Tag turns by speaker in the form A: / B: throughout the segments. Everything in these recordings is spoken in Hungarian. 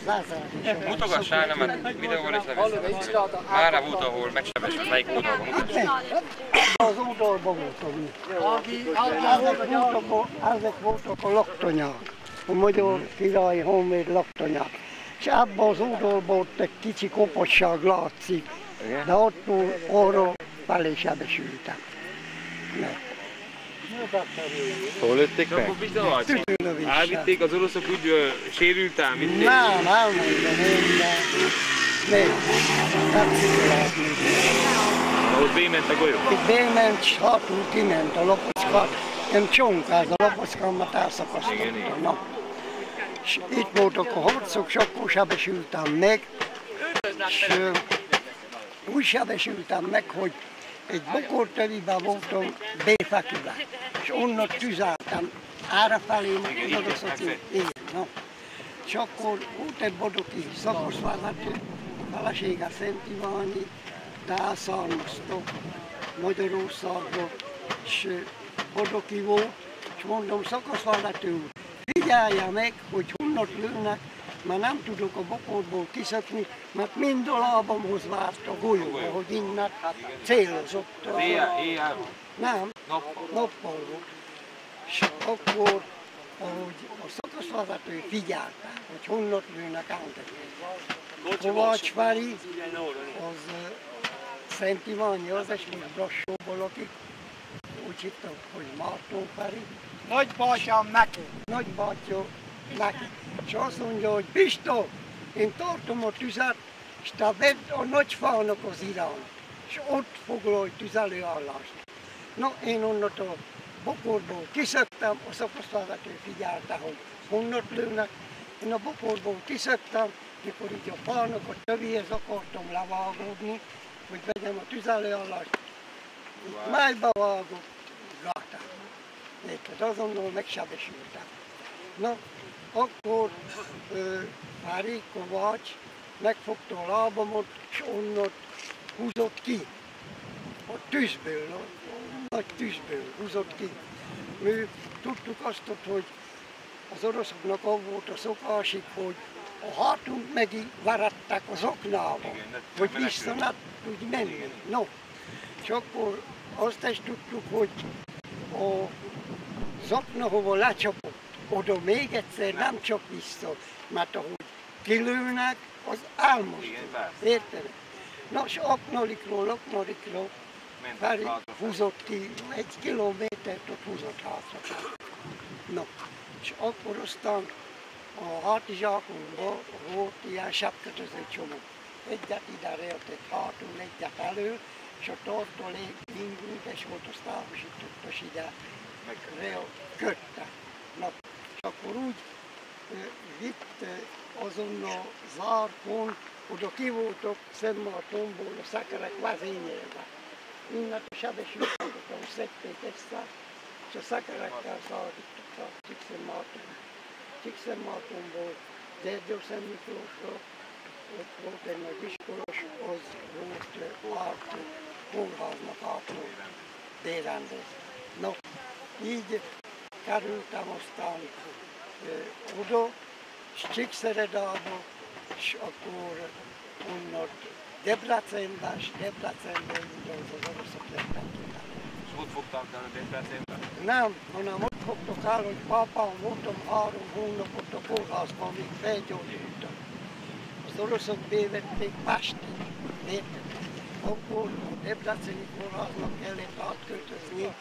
A: Mutogassál, nem, mert videóval is leviszem. Már volt, ahol megsebesült, melyik oldalban mutassál.
B: Az oldalban voltam. Ezek voltak a laktanyák, a Magyar Királyi Honvéd laktanyák. És ebben az oldalban ott egy kicsi kopasság látszik, de attól arra felé sebesültem.
C: Hol lőtték meg?
A: Elvitték az oroszok, úgy sérültál, vitték?
B: Nem, elmondom én, de még nem szituálni.
A: Ahol bément a golyó?
B: Itt bément, és hátul kiment a lapockát. Nem csonkáz a lapockámat elszakasztottam. És itt voltak a harcok, és akkor sebesültem meg. És úgy sebesültem meg, hogy egy bokortöviben voltam béfeküben, és onnan tüzeltem árafelé, az oroszok éjjel. És akkor volt egy bodoki szakaszvezető, a felesége Szentiványi, de elszármaztok Magyarországról, és bodoki volt, és mondom, szakaszvezető úr, figyelje meg, hogy honnan lőnek, mert nem tudok a bokorból kiszökni, mert mind a lábamhoz várt a golyó, ahogy innen célozott.
A: Éjjel?
B: Nem, nappal volt. És akkor, ahogy a szakaszvezető figyelte, hogy honnan lőnek ánkedni. Kovács Feri, az Szentiványi, az és még Brassóból, akik úgy hittem, hogy Márton Feri. Nagybátyám neki. Nagybátyám neki. És azt mondja, hogy Pista, én tartom a tüzet, és te vedd a nagyfának az irányt, és ott foglalj tüzelőállást. Na, én onnan a bokorból kiszöktem, a szakaszvezető figyelte, hogy honnan lőnek. Én a bokorból kiszöktem, mikor így a fának a tövéhez akartam levágódni, hogy vegyem a tüzelőállást. Itt májba vágott gátán. Érted, azonnal megsebesültem. Na, akkor Fári Kovács megfogta a lábamot, és onnan húzott ki. A tűzből, a nagy tűzből húzott ki. Mi tudtuk azt, hogy az oroszoknak az volt a szokásig, hogy a hátunk megint verettek az oknába, hogy vissza ne tudj menni. No, és akkor azt is tudtuk, hogy az okna, hova lecsapott, oda még egyszer nem csak vissza, mert ahogy kilőnek, az elmozdul. Érted? Na, és aknalikról Feri húzott ki, 1 kilométert ott húzott hátra. Na, és akkor aztán a hátizsákunkban volt ilyen sebkötöző csomó. Egyet ide réltett hátul, egyet elő, és a tartalék mindegyes volt, azt elhúsítottas ide, meg rél kötte. Na, és akkor úgy vitt azon a zárkon, oda ki voltak Szentmártonból a szekerek vezényelve. Innen a sebesülteket, ahogy szedték össze, és a szekerekkel szállítottak Csíkszentmártonból, Gyergyószent Miklósra, ott volt egy nagy iskolos, az volt átó, kórháznak átó bérendez. No, így kerültem aztán oda, és Csíkszeredába, és akkor onnan Debrecenben, és Debrecenben az oroszok lettek.
A: És ott fogták el a Debrecenben?
B: Nem, hanem ott fogtok el, hogy pápán voltam 3 hónapot a kórházban, amíg felgyógyultam. Az oroszok bevették Pestit, érted? Akkor a debreceni kórháznak kellett átköltözni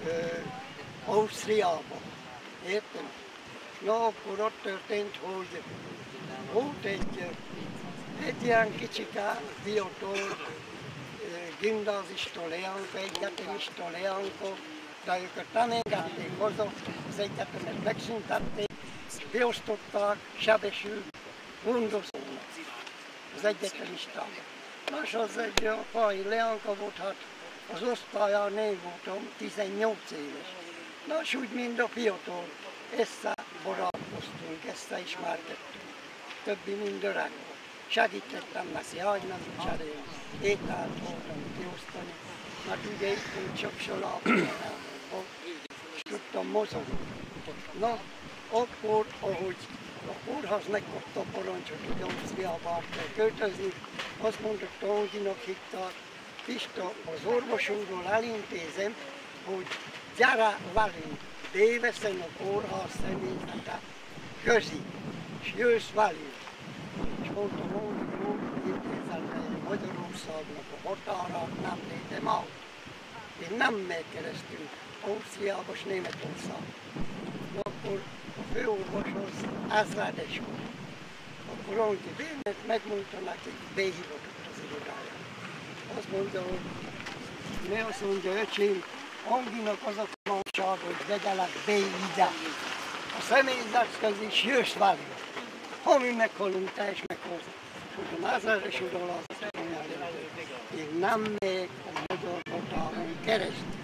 B: Ausztriába, érted? Na, akkor ott történt, hogy volt egy ilyen kicsike fiatal gimnázista leánka, egyetemista leánka, de őket nem engedték haza, az egyetemet megszüntették, beosztották sebesült gondozónak az egyetemistába. Nos, az egy fai leánka volt, hát az osztályán én voltam 18 éves. Nos, úgy mind a fiatal, összebarátkoztunk, összeismerkedtünk. Többi mind öreg volt. Segítettem neki, hogy nem cserélni, ételt voltam kiosztani, mert ugye itt csak salában és tudtam mozogni. Na, akkor, ahogy a kórház megkapta a parancsot, hogy Ausztriába kell költözni. Azt mondta, Anginak hívták, Pista, az orvos úrról elintézem, hogy gyere velünk, téveszen a kórház személyzete közé, és jössz velünk. És mondtam, hogy jó, intézem Magyarországnak a határát, nem létem át. Én nem megy keresztül Ausztriába és Németország. Akkor a főorvos az ezredes volt. Akkor Angi Bénet megmondta neki, behivatott az irodájára. Azt mondja, hogy ne azt mondja, öcsém, Anginak az a tanulság, hogy vegyelek be ide. A személyzethez is jössz velünk. Ha mi meghalunk, te is meghalsz. És a ezredes ural azt mondja, én nem megyek a magyar határon keresztül.